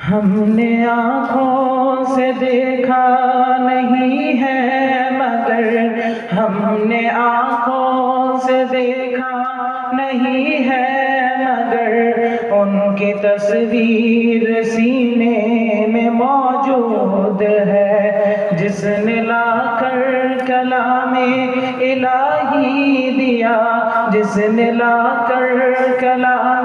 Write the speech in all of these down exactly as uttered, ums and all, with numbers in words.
ہم نے آنکھوں سے دیکھا نہیں ہے مگر ہم نے آنکھوں سے دیکھا نہیں ہے مگر ان کی تصویر سینے میں موجود ہے، جس نے لا کر کلام الہی دیا، جس نے لا کر کلام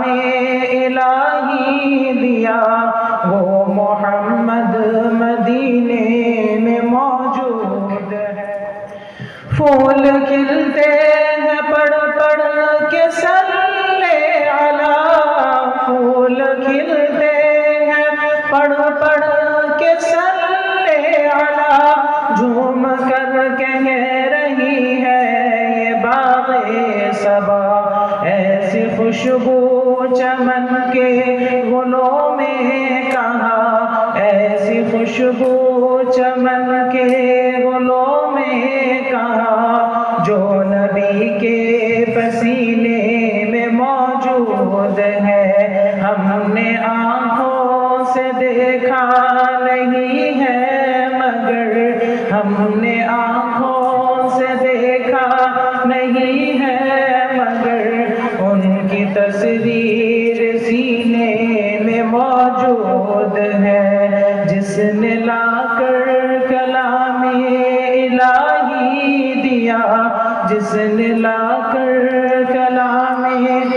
الہی دیا، وہ محمد مدینے میں موجود ہے۔ پھول کھلتے ہیں پڑھ پڑھ کے صلی علی، پھول کھلتے ہیں پڑھ پڑھ کے صلی علی، جھوم کر کہہ رہی ہے یہ باغ صبا، ایسی خوشبو چمن کے گلوں میں کہاں، ایسی خوشبو چمن کے گلوں میں کہاں، جو نبی کے پسینے میں موجود ہے۔ ہم نے آنکھوں سے دیکھا نہیں ہے مگر ہم نے آنکھوں سے دیکھا نہیں ہے مگر ان کی تصویر سینے میں موجود ہے، جس نے لا کر کلام الہی دیا، جس نے لا کر کلام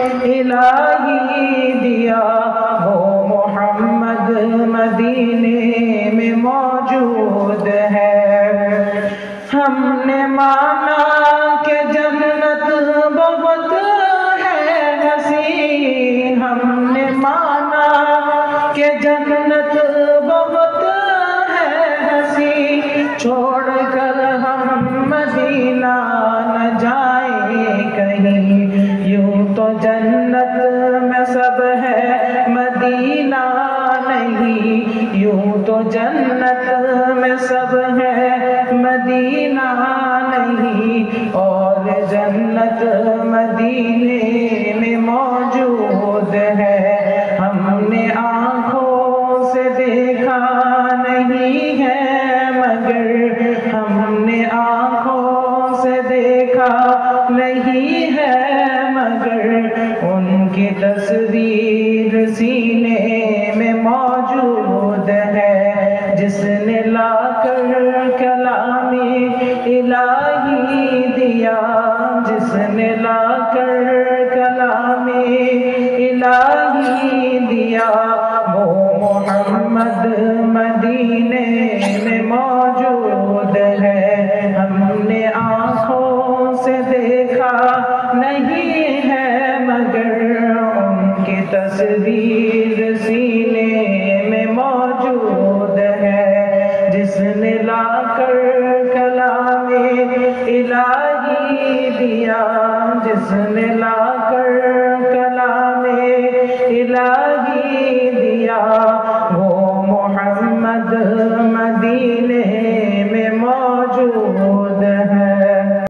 الہی دیا، وہ محمد مدینے میں موجود ہے۔ ہم نے مانا کہ جنت بہت ہے حسین، ہم نے مانا کہ جنت بہت ہے حسین، چھوڑ کر ہم مدینہ نہ جائیں کہیں، یوں تو جنت میں سب ہے مدینہ نہیں، یوں تو جنت میں سب ہے مدینہ نہیں، اور جنت مدینے میں موجود ہے۔ ہم نے آنکھوں سے دیکھا نہیں ہے مگر ہم نے آنکھوں سے دیکھا نہیں ہے مگر ان کی تصویر سینے میں موجود ہے، جس نے لا کر کلام الہی دیا، جس نے لا کر کلام الہی دیا، وہ محمد مدینے میں موجود ہے۔ ہم نے آنکھوں سے دیکھا نہیں ہے مگر ان کی تصویر سینے میں موجود ہے، جس نے لا کر کلام الہی دیا، جس نے لا کر کلام الہی